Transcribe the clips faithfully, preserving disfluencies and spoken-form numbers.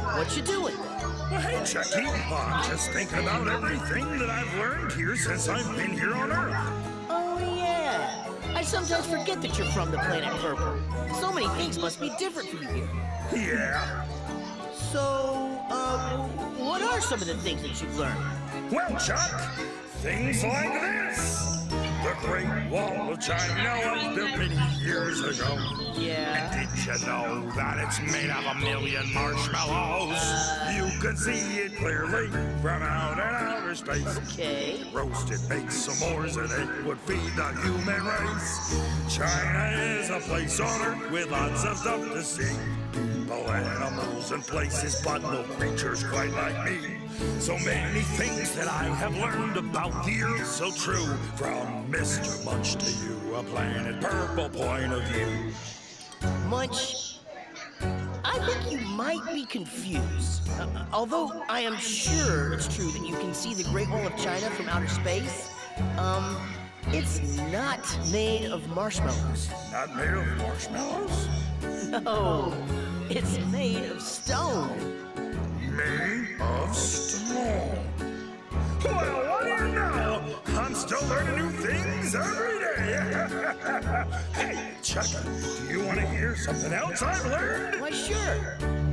What you doing? Well, hey, Chucky. I'm just thinking about everything that I've learned here since I've been here on Earth. Oh, yeah. I sometimes forget that you're from the planet Purple. So many things must be different for you here. Yeah. So, uh, what are some of the things that you've learned? Well, Chuck, things like this. The Great Wall of China was built many years ago. Yeah. And did you know that it's made of a million marshmallows? Uh, you can see it clearly from out in outer space. Okay. Roasted, baked s'mores, and it would feed the human race. China is a place on Earth with lots of stuff to see. People, animals, and places, but no creatures quite like me. So many things that I have learned about the Earth, so true. From Mister Munch to you, a planet Purple point of view. Munch, I think you might be confused. Uh, although I am sure it's true that you can see the Great Wall of China from outer space, um, it's not made of marshmallows. Not made of marshmallows? No, it's made of stone. Made of stone? Well, what do you know? I'm still learning new things every day. Hey, Chucky, do you want to hear something else I've learned? Why, sure.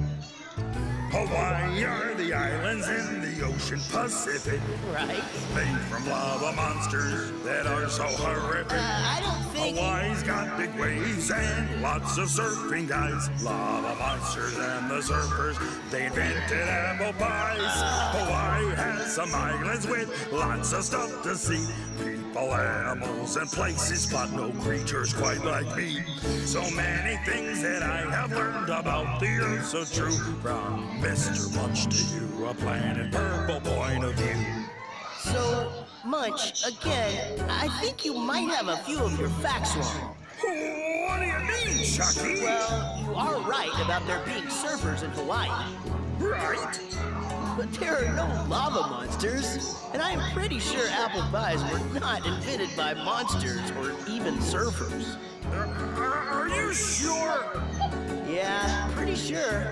Hawaii are the islands in the ocean Pacific. Right. Made from lava monsters that are so horrific. Uh, I don't think... Hawaii's got big waves and lots of surfing guys. Lava monsters and the surfers, they invented apple pies. Uh... Hawaii has some islands with lots of stuff to see. People, animals, and places, but no creatures quite like me. So many things that I have learned about the Earth, so true. From Mister Munch to you, a planet Purple point of view. So, Munch, again, I think you might have a few of your facts wrong. What do you mean, Chucky? Well, you are right about there being surfers in Hawaii. Right. But there are no lava monsters, and I am pretty sure apple pies were not invented by monsters or even surfers. Uh, are you sure? Yeah, pretty sure.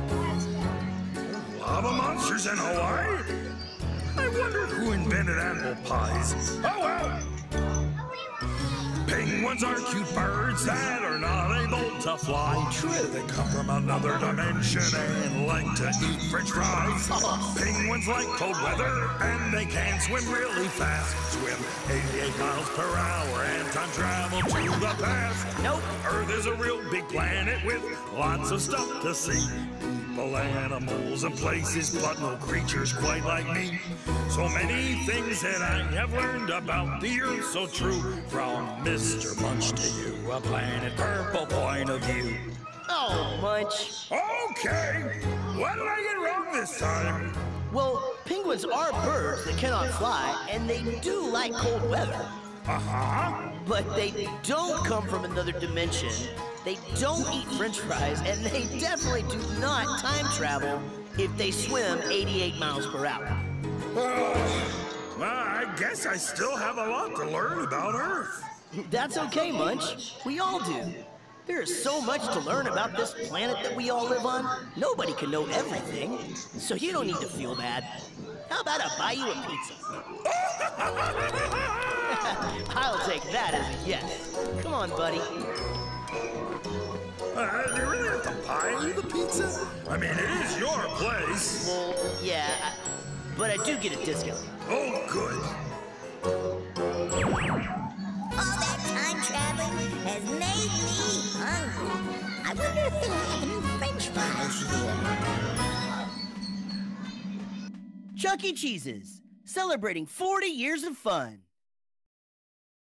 Lava monsters in Hawaii? I wonder who invented apple pies. Oh, well. Penguins are cute birds that are not able to fly. True, they come from another dimension and like to eat French fries. Penguins like cold weather and they can swim really fast. Swim eighty-eight miles per hour and time travel to the past. Nope. Earth is a real big planet with lots of stuff to see. People, animals, and places, but no creatures quite like me. So many things that I have learned about the Earth, so true. From Mister Munch to you, a planet Purple point of view. Oh, Munch. Okay, what did I get wrong this time? Well, penguins are birds that cannot fly, and they do like cold weather. Uh-huh. But they don't come from another dimension. They don't eat French fries, and they definitely do not time travel if they swim eighty-eight miles per hour. Oh, well, I guess I still have a lot to learn about Earth. That's okay, Munch. We all do. There is so much to learn about this planet that we all live on. Nobody can know everything, so you don't need to feel bad. How about I buy you a pizza? I'll take that as a yes. Come on, buddy. Uh, do you really have to buy the pizza? I mean, it is your place. Well, yeah, I, but I do get a discount. Oh, good. All that time traveling has made me hungry. I wonder if they'll have any French fries here. Chuck E. Cheese's, celebrating forty years of fun.